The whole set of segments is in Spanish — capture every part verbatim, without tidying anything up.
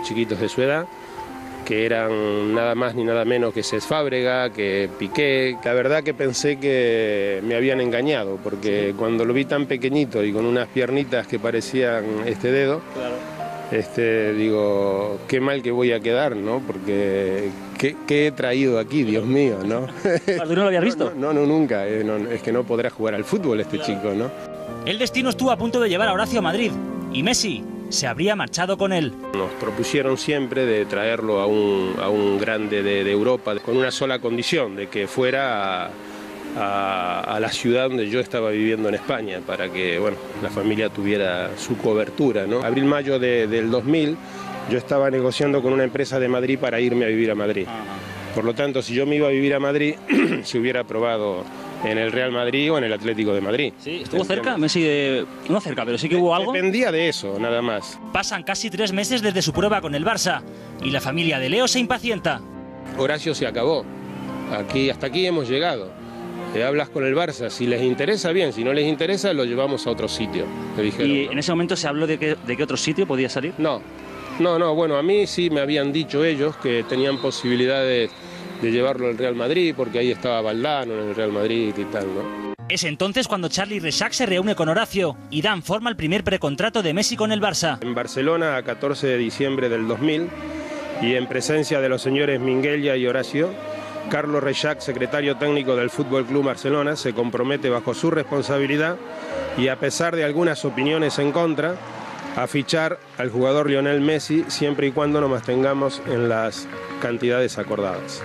chiquitos de su edad, que eran nada más ni nada menos que Cesc Fábregas, que Piqué. La verdad que pensé que me habían engañado, porque sí, cuando lo vi tan pequeñito y con unas piernitas que parecían este dedo, claro, este, digo, qué mal que voy a quedar, ¿no? Porque ¿qué, qué he traído aquí, Dios mío, ¿no? ¿Tú no lo habías visto? No, no, no nunca. Eh, no, es que no podrá jugar al fútbol este claro. chico, ¿no? El destino estuvo a punto de llevar a Horacio a Madrid y Messi se habría marchado con él. Nos propusieron siempre de traerlo a un, a un grande de, de Europa con una sola condición, de que fuera a, a, a la ciudad donde yo estaba viviendo en España, para que bueno, la familia tuviera su cobertura, ¿no? Abril-mayo de, del dos mil yo estaba negociando con una empresa de Madrid para irme a vivir a Madrid. Por lo tanto, si yo me iba a vivir a Madrid, se hubiera probado en el Real Madrid o en el Atlético de Madrid. Sí, estuvo cerca, Messi de... no cerca, pero sí que hubo algo. Dependía de eso, nada más. Pasan casi tres meses desde su prueba con el Barça y la familia de Leo se impacienta. Horacio, se acabó. Aquí, hasta aquí hemos llegado. Te hablas con el Barça, si les interesa, bien, si no les interesa, lo llevamos a otro sitio. Me dijeron, ¿Y ¿no? en ese momento se habló de qué, de qué otro sitio podía salir? No, no, no, bueno, a mí sí me habían dicho ellos que tenían posibilidades de llevarlo al Real Madrid, porque ahí estaba Valdano en el Real Madrid y tal, ¿no? Es entonces cuando Charly Rexach se reúne con Horacio y dan forma al primer precontrato de Messi con el Barça. En Barcelona, a catorce de diciembre del dos mil, y en presencia de los señores Minguella y Horacio, Carlos Rexach, secretario técnico del Fútbol Club Barcelona, se compromete bajo su responsabilidad y a pesar de algunas opiniones en contra, a fichar al jugador Lionel Messi siempre y cuando nos mantengamos en las cantidades acordadas.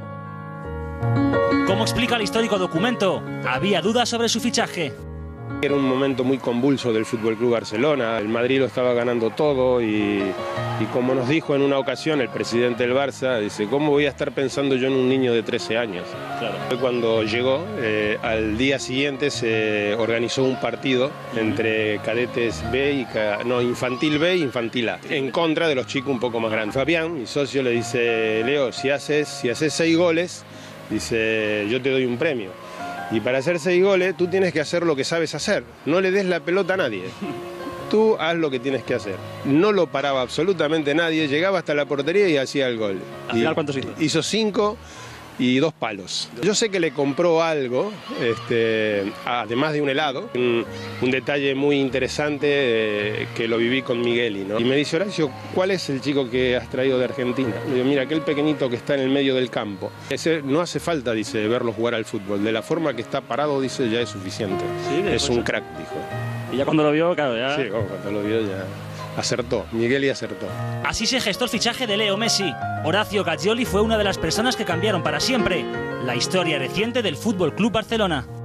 Como explica el histórico documento, había dudas sobre su fichaje. Era un momento muy convulso del Fútbol Club Barcelona, el Madrid lo estaba ganando todo y, y como nos dijo en una ocasión el presidente del Barça, dice, ¿cómo voy a estar pensando yo en un niño de trece años? Claro. Cuando llegó, eh, al día siguiente se organizó un partido entre cadetes B y, no, infantil B e infantil A, en contra de los chicos un poco más grandes. Fabián, mi socio, le dice, Leo, si haces, si haces seis goles, dice, yo te doy un premio. Y para hacer seis goles, tú tienes que hacer lo que sabes hacer. No le des la pelota a nadie. Tú haz lo que tienes que hacer. No lo paraba absolutamente nadie. Llegaba hasta la portería y hacía el gol. ¿Al final cuántos hizo? Hizo cinco y dos palos. Yo sé que le compró algo, este, además de un helado. Un, un detalle muy interesante eh, que lo viví con Migueli, ¿no? Y me dice, Horacio, ¿cuál es el chico que has traído de Argentina? Le digo, mira, aquel pequeñito que está en el medio del campo. Ese, no hace falta, dice, verlo jugar al fútbol. De la forma que está parado, dice, ya es suficiente. Sí, es un crack, dijo. Y ya cuando lo vio, claro, ya... Sí, cuando lo vio ya... Acertó, Migueli acertó. Así se gestó el fichaje de Leo Messi. Horacio Gaggioli fue una de las personas que cambiaron para siempre la historia reciente del Fútbol Club Barcelona.